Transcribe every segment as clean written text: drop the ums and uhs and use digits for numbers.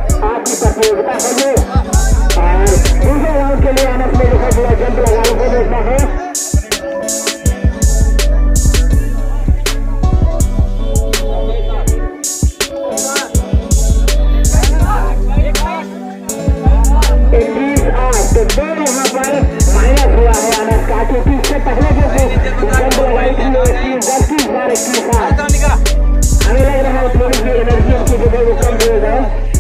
आपकी प्रतियोगिता है ये। और दूसरे राउंड के लिए अनस में जो है पूरा जंप लगाने को देखना है। तो दो यहाँ पर माइनस हुआ है अनस का, क्योंकि इससे पहले जो जंप लगाई थी वो 21 बार 21 हमें लग रहा है थोड़ी सी एनर्जी की जो है वो कम हो गए।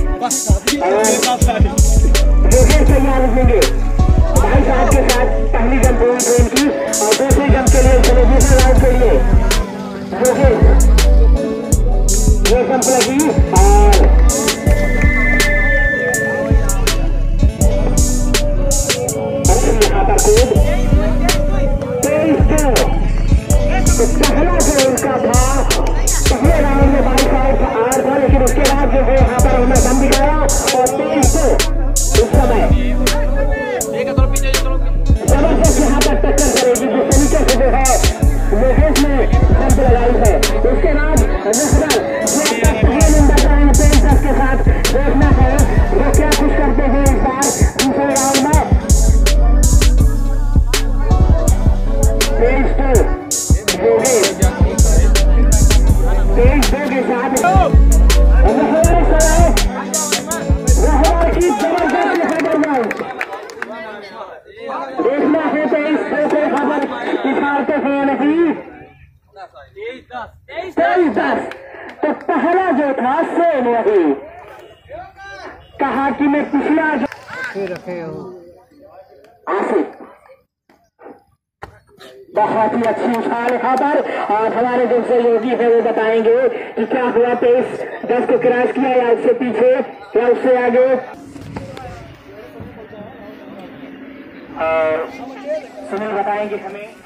जोगेश तैयार होंगे भाई साहब के साथ। पहली जंप हुई थी उनकी और दूसरी जंप के लिए चले दूसरे राउंड के लिए जोगेश ये जंप लगी और पहला जो उनका था पहले राउंड में 22 आउट था, लेकिन उसके बाद जो है यहाँ पर उन्होंने दम दिखाया और 23 उस समय जबरदस्त यहाँ पर टक्कर करेगी जिस तरीके से जो है लोकेश ने जंप लगाई है। उसके बाद के साथ देखना है वो क्या कुछ करते हैं इस बार दूसरे राउंड में। 23 के साथ देखना है 23 से खबर इशारते हैं नहीं 23-10। तो पहला जो था से नहीं कहा कि मैं पिछला रखे हो आसिफ बहुत ही अच्छी उछाल यहाँ पर। और हमारे जो सहयोगी है वो बताएंगे कि क्या हुआ 23-10 को क्रॉस किया या उससे पीछे या उससे आगे। सुनील बताएंगे हमें।